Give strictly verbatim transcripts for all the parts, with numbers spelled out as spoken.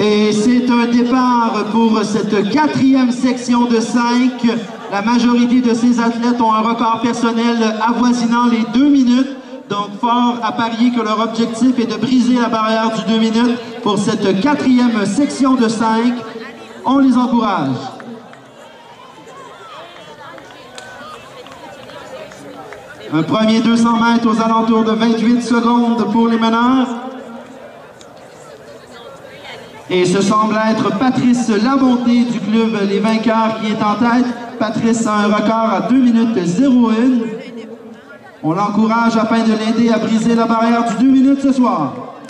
Et c'est un départ pour cette quatrième section de cinq. La majorité de ces athlètes ont un record personnel avoisinant les deux minutes. Donc, fort à parier que leur objectif est de briser la barrière du deux minutes pour cette quatrième section de cinq. On les encourage. Un premier deux cents mètres aux alentours de vingt-huit secondes pour les meneurs. Et ce semble être Patrice Labonté du club Les Vainqueurs qui est en tête. Patrice a un record à deux minutes zéro un. On l'encourage afin de l'aider à briser la barrière du deux minutes ce soir.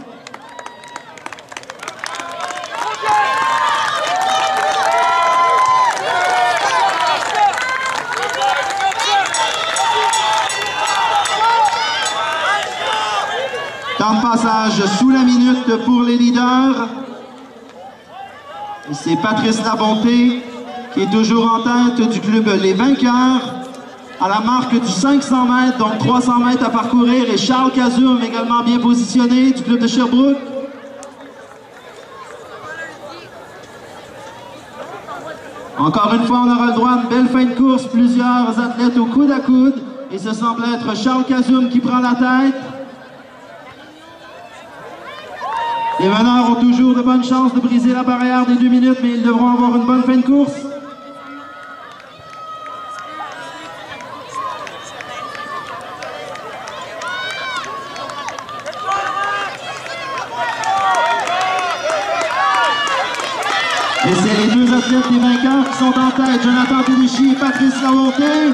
Temps de passage sous la minute pour les leaders. C'est Patrice Labonté qui est toujours en tête du club Les Vainqueurs à la marque du cinq cents mètres, donc trois cents mètres à parcourir. Et Charles Cazum également bien positionné du club de Sherbrooke. Encore une fois, on aura le droit à une belle fin de course. Plusieurs athlètes au coude à coude. Et ce semble être Charles Cazum qui prend la tête. Les meneurs ont toujours de bonnes chances de briser la barrière des deux minutes, mais ils devront avoir une bonne fin de course. Et c'est les deux athlètes des vainqueurs qui sont en tête, Jonathan Péluchy et Patrice Labonté.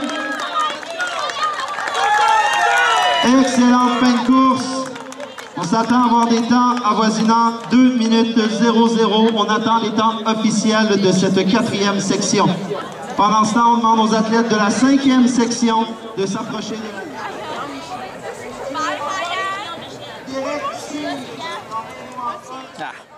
Excellente fin de course. On s'attend à avoir des temps avoisinant deux minutes zéro zéro. On attend les temps officiels de cette quatrième section. Pendant ce temps, on demande aux athlètes de la cinquième section de s'approcher de la...